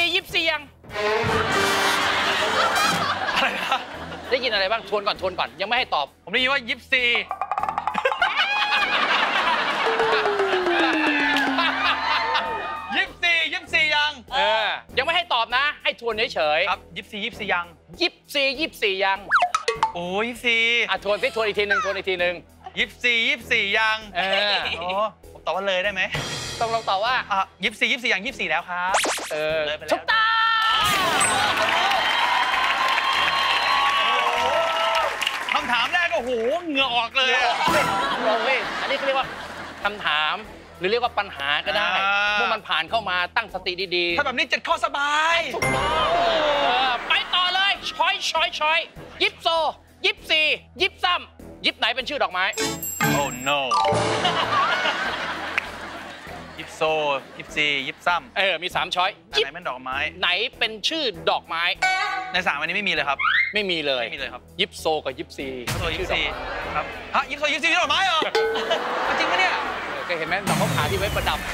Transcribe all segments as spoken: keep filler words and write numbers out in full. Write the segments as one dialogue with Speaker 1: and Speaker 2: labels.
Speaker 1: สี่ยิบสี่ยัง
Speaker 2: อะไรนะ
Speaker 1: ได้ยินอะไรบ้างทวนก่อนทวนก่อนยังไม่ให้ตอบ
Speaker 2: ผมได้ยินว่ายิบสี่ยิบสี่ยิบสี่ยัง
Speaker 1: เออยังไม่ให้ตอบนะให้ทวนเฉย
Speaker 2: ๆครับยิบสี่ยิบสี่ยัง
Speaker 1: ยิบสี่ยิบสี่ยัง
Speaker 2: โอ้ยิบสี่
Speaker 1: อ่ะทวนสิทวนอีกทีหนึ่งทวนอีกทีหนึ่ง
Speaker 2: ยิบสี่ยิบสี่ยัง
Speaker 1: เออ
Speaker 2: โอ้ผมตอบว่าเลยได้ไหม
Speaker 1: ต้องลองตอบว่า
Speaker 2: อ่ะยิบสี่ยิบสี่ยังยิบสี่แล้วครับ
Speaker 1: เออถูกต้อง
Speaker 2: คำถามแรกก็โหเหงื่อออกเลย
Speaker 1: ลองเว้ยอันนี้เขาเรียกว่าคำถามหรือเรียกว่าปัญหาก็ได้เมื่อมันผ่านเข้ามาตั้งสติดี
Speaker 2: ๆถ้าแบบนี้เจ็ดข้อสบาย
Speaker 1: ถูกต้องไปต่อเลยช้อยช้อยช้อยยิปโซยิปซียิปซัมยิปไหนเป็นชื่อดอกไม้
Speaker 2: Oh no ยิปโซยิปซียิปซัม
Speaker 1: เออมีสามช้อย
Speaker 2: ไหนเป็นดอกไม้
Speaker 1: ไหนเป็นชื่อดอกไม้
Speaker 2: ในสามอันนี้ไม่มีเลยครับ
Speaker 1: ไม่มีเลย
Speaker 2: ไม่มีเลยครับ
Speaker 1: ยิปโซกับยิปซี
Speaker 2: ยิปโซยิปซีครับฮะยิปโซยิปซีดอกไม้เหรอจริงปะเนี่ย
Speaker 1: เคยเห็นไหมดอกมะพร้าวที่ไว้ประดับ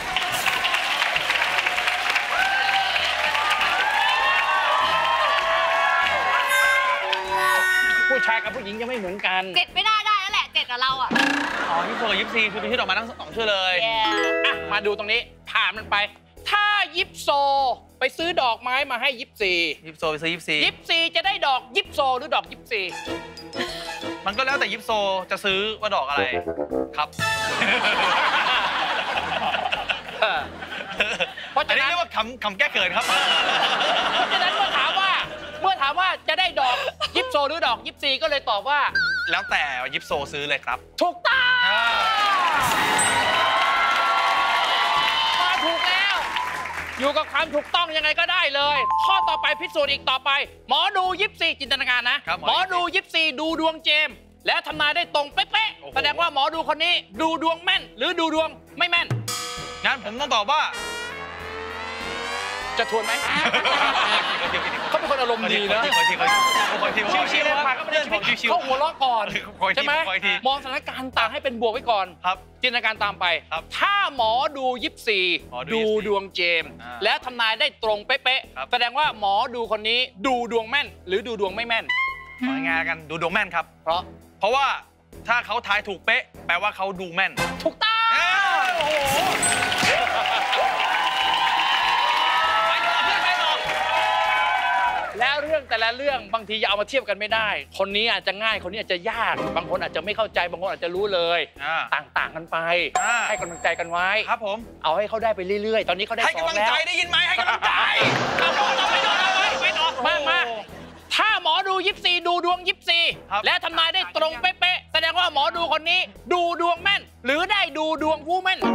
Speaker 1: ผู้ชายกับผู้หญิงยังไม่เหมือนกัน
Speaker 3: เจ็ดไม่ได้ได้แล้วแหละเจ็ดกับเราอ่ะ
Speaker 2: อ๋อยิปโซกับยิปซีคือเป็นชื่อดอกไม้ทั้งสองชื่อเลย
Speaker 1: อ่ะมาดูตรงนี้ผ่านมันไปถ้ายิปโซไปซื้อดอกไม้มาให้ยิปซี
Speaker 2: ยิปโซไปซื้อยิปซี
Speaker 1: ยิปซีจะได้ดอกยิปโซหรือดอกยิปซี
Speaker 2: มันก็แล้วแต่ยิปโซจะซื้อว่าดอกอะไรครับเพราะฉะนั้นเรียกว่าคำคำแก้เขินครับ
Speaker 1: เพราะฉะนั้นเมื่อถามว่าเมื่อถามว่าจะได้ดอกยิปโซหรือดอกยิปซีก็เลยตอบว่า
Speaker 2: แล้วแต่ยิปโซซื้อเลยครับ
Speaker 1: ถูกต้องมาถูกแล้วอยู่กับความถูกต้องยังไงก็ได้เลยข้อต่อไปพิสูจน์อีกต่อไปหมอดูยิปซีจินตนาการนะหมอดูยิปซีดูดวงเจมแล้วทำนายได้ตรงเป๊ะๆแสดงว่าหมอดูคนนี้ดูดวงแม่นหรือดูดวงไม่แม่น
Speaker 2: งั้นผมต้องตอบว่า
Speaker 1: จะทวนไหมเขาเป็นคนอารมณ์ดีนะชิวๆผ่านก็ไม่ได้ชีวิตเขาหัวเราะก่อนใช่ไหมมองสถานการณ์ต่างให้เป็นบวกไว้ก่อนจินตนาการตามไปถ้าหมอดูยิปซีดูดวงเจมและทำนายได้ตรงเป๊ะๆแสดงว่าหมอดูคนนี้ดูดวงแม่นหรือดูดวงไม่แม่น
Speaker 2: งานกันดูดวงแม่นครับ
Speaker 1: เพราะ
Speaker 2: เพราะว่าถ้าเขาทายถูกเป๊ะแปลว่าเขาดูแม่น
Speaker 1: ถูกต้องแล้วเรื่องแต่ละเรื่องบางทีอย่าเอามาเทียบกันไม่ได้คนนี้อาจจะง่ายคนนี้อาจจะยากบางคนอาจจะไม่เข้าใจบางคนอาจจะรู้เลยต่างๆกันไปให้กำลังใจกันไว้
Speaker 2: ครับผม
Speaker 1: เอาให้เขาได้ไปเรื่อยๆตอนนี้เขาได้สองแล้วให้
Speaker 2: กำลังใจได้ยินไหมให้กำลังใจเอาเราไม่โดนเอาไว้ไม่โดน
Speaker 1: มามาถ้าหมอดูยิปซีดูดวงยิปซีและทำนายได้ตรงเป๊ะๆแสดงว่าหมอดูคนนี้ดูดวงแม่นหรือได้ดูดวงผู้แม่น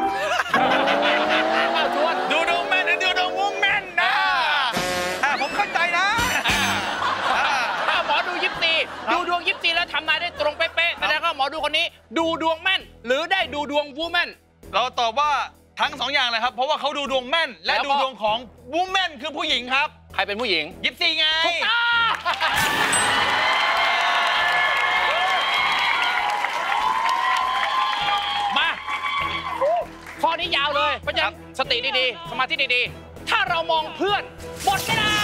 Speaker 2: ชวนดูดวงแม่นหรือดูดวงผู้แม่นนะผมเข้าใจนะ
Speaker 1: ถ้าหมอดูยิปซีดูดวงยิปซีแล้วทำนายได้ตรงเป๊ะๆแสดงว่าหมอดูคนนี้ดูดวงแม่นหรือได้ดูดวงผู้แม่น
Speaker 2: เราตอบว่าทั้งสองอย่างเลยครับเพราะว่าเขาดูดวงแม่นและดูดวงของวูแมนคือผู้หญิงครับ
Speaker 1: ใครเป็นผู้หญิง
Speaker 2: ยิปซีไง
Speaker 1: ถูกต้องมาข้อนี้ยาวเลยเพราะฉะนั้นสติดีๆสมาธิดีๆถ้าเรามองเพื่อนหมดเวลา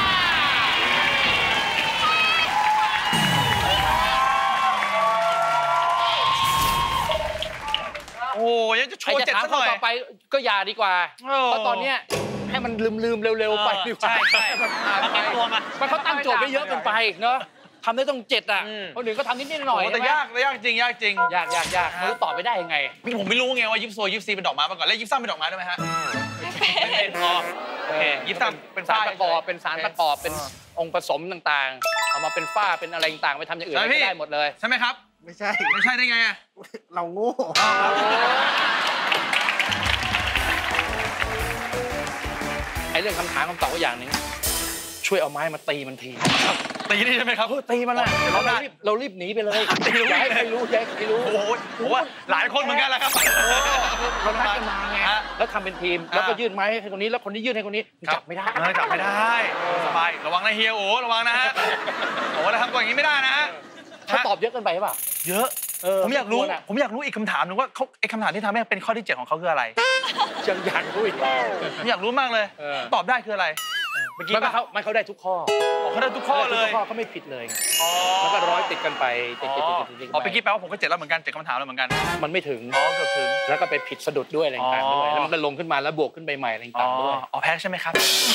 Speaker 2: โอ้ยังจะโชว์เจ็ดซะหน่อย
Speaker 1: ต่อไปก็อย่าดีกว่าเพราะตอนเนี้ยให้มันลืมๆเร็วๆไปดีกว่า
Speaker 2: ใช่ใช่
Speaker 1: มันเก็บตัวมามันเขาตั้งโจทย์ไว้เยอะเกินไปเนาะทำได้ต้องเจ็ดอ่ะคนอื่นก็ทำนิดๆหน่อย
Speaker 2: แต่ยากยากจริงยากจริง
Speaker 1: ยากยากยากไม่รู้ตอบไปได้ยังไง
Speaker 2: ผมไม่รู้ไงว่ายิปโซยิปซีเป็นดอกไม้มาก่อนแล้วยิปซัมเป็นดอกไม้ด้วยไหมฮะเป็นพอโอเคยิปซัม
Speaker 1: เป็นสารประกอบเป็นสารประกอบเป็นองค์ผสมต่างๆเอามาเป็นฝ้าเป็นอะไรต่างๆไปทำอย่างอื่นได้หมดเลย
Speaker 2: ใช่ไหมครับ
Speaker 4: ไม่ใช่
Speaker 2: ไม่ใช่ได้ไงอะ
Speaker 4: เราโง่
Speaker 1: ไอ้เรื่องคำถามคำตอบก็อย่างนึงช่วยเอาไม้มาตีมันที
Speaker 2: ตีนี่ใช่ไหมครับ
Speaker 1: ตีมันนะเรารีบเรารีบหนีไปเลยอย่าให้ใครรู้อย่าให้ใครรู้
Speaker 2: โอ้โหผมว่าหลายคนเหมือนกันแหละครับ
Speaker 1: เรานัดกันมาไงแล้วทำเป็นทีมแล้วก็ยื่นไม้ให้คนนี้แล้วคนนี้ยื่นให้คนนี้จับไม่ได้
Speaker 2: จับไม่ได้สบายระวังนะเฮียโอ้ระวังนะฮะโอ้แล้วทำตัวอย่างนี้ไม่ได้นะฮะ
Speaker 1: เขาตอบเยอะเกินไปหรือเปล่า
Speaker 2: เยอะผมอยากรู้ผมอยากรู้อีกคำถามหนึงว่าเขาไอ้คำถามที่ทำให้เป็นข้อที่เจ็ดของเขาคืออะไร
Speaker 1: ยังอยากรู้อีก
Speaker 2: ผมอยากรู้มากเลยตอบได้คืออะไร
Speaker 1: เมื่อกี้เขาไม่เขาได้ทุกข้อ
Speaker 2: เขาได้ทุกข้อเลย
Speaker 1: ทุกข้อเขาไม่ผิดเลยแล้วก็ร้อยติดกันไปติดติดติดติด
Speaker 2: อ๋อเมื่อกี้แปลว่าผมก็เจ็ดแล้วเหมือนกันเจ็ดคำถามแล้วเหมือนกัน
Speaker 1: มันไม่ถึง
Speaker 2: อ๋อเกือบถึง
Speaker 1: แล้วก็ไปผิดสะดุดด้วยอะไรต่างๆด้วยแล้วมันก็ลงขึ้นมาแล้วบวกขึ้นไปใหม่อะไรต่างๆด้วย
Speaker 2: อ๋อแพ้ใช่ไหมครับ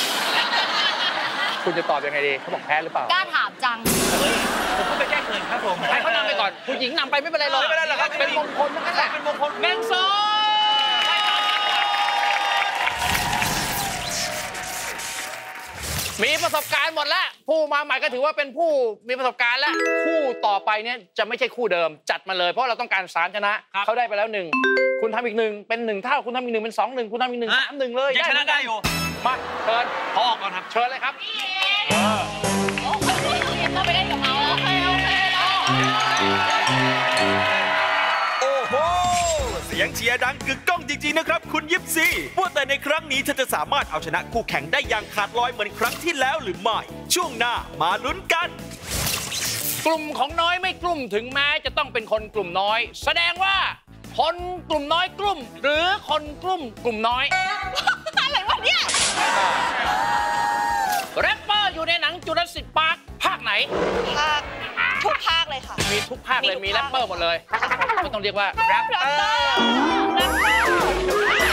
Speaker 1: คุณจะตอบยังไงดีเขาบอกแพ้หรือเปล่าก
Speaker 3: ล้าถามจัง
Speaker 2: ผมก็ไปแก้เขินครับผม
Speaker 1: ให้เขานำไปก่อนผู้หญิงนำไปไม่เป็นไรหรอก
Speaker 2: ไม่เป็นไรหรอกครับ
Speaker 1: เป็นมงคลนั่นแหละ
Speaker 2: เป็นมงคล
Speaker 1: หนึ่งสองมีประสบการณ์หมดแล้วผู้มาใหม่ก็ถือว่าเป็นผู้มีประสบการณ์แล้วคู่ต่อไปเนี่ยจะไม่ใช่คู่เดิมจัดมาเลยเพราะเราต้องการสามชนะเขาได้ไปแล้วหนึ่งคุณทำอีกหนึ่งเป็นหนึ่งเท่าคุณทำอีกหนึ่งเป็นสองหนึ่งคุณทำอีกหนึ่งสามหนึ่งเลย
Speaker 2: ยังชนะได้อยู่
Speaker 1: มาเชิญ
Speaker 2: พอออกก่อนครับ
Speaker 1: เชิญเลยครับ
Speaker 3: โอเคต้องไปเล่นกับเขาโอเคโอเค
Speaker 4: โอ้โหเสียงเชียร์ดังกึกก้องจริงๆนะครับคุณยิปซีว่าแต่ในครั้งนี้เธอจะสามารถเอาชนะคู่แข่งได้อย่างขาดลอยเหมือนครั้งที่แล้วหรือไม่ช่วงหน้ามาลุ้นกัน
Speaker 1: กลุ่มของน้อยไม่กลุ่มถึงแม้จะต้องเป็นคนกลุ่มน้อยแสดงว่าคนกลุ่มน้อยกลุ่มหรือคนกลุ่มกลุ่มน้อย
Speaker 3: อะไรวะเนี่ย
Speaker 1: แรปเปอร์อยู่ในหนังจูราสสิคพาร์คภาคไหน
Speaker 3: ภาคทุกภาคเลยค่ะ
Speaker 1: มีทุกภาคเลยมีแรปเปอร์หมดเลยไม่ต้องเรียกว่า
Speaker 3: แรปเปอร์แรปเปอร์